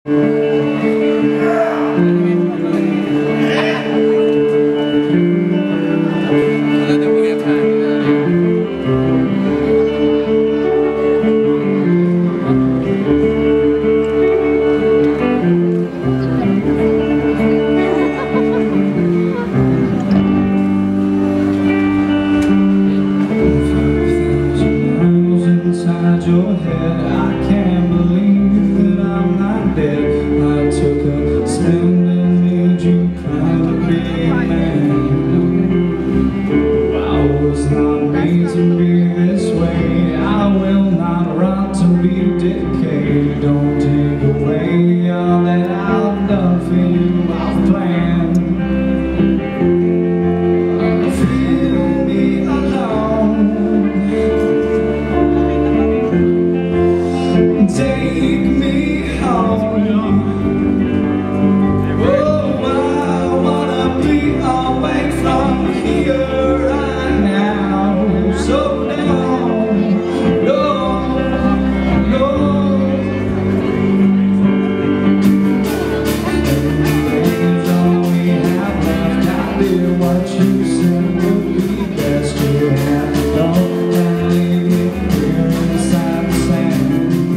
Your head, I can't believe that I'm not dead. I took a spin and made you kind of be man. I was not made to be this way. I will not rot to be decayed. Don't take away all that I've done for you. I've planned. Feel me alone. Take me home. Oh, I wanna be away from here right now. So down, no, no. Days all we have left. I did what you said would be best. You had to go and leave me here inside the sand.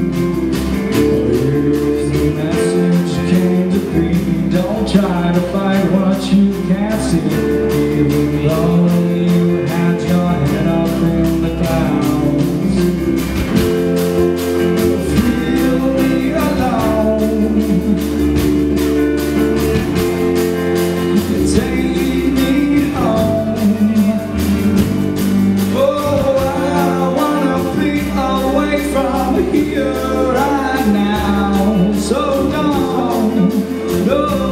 Don't try to fight what you can't see, even though you had your head up in the clouds. Feel me alone. Take me home. Oh, I wanna be away from here right now. So don't, no.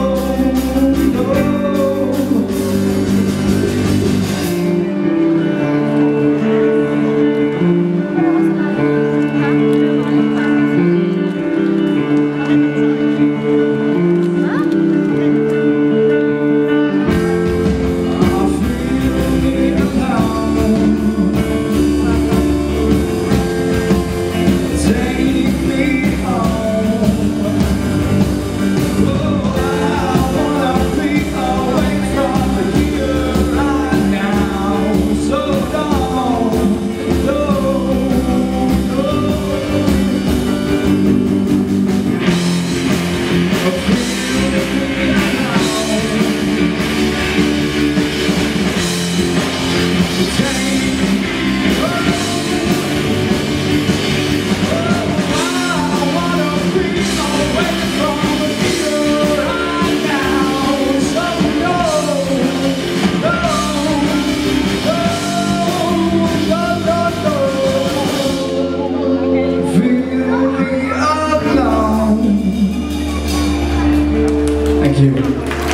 Thank you.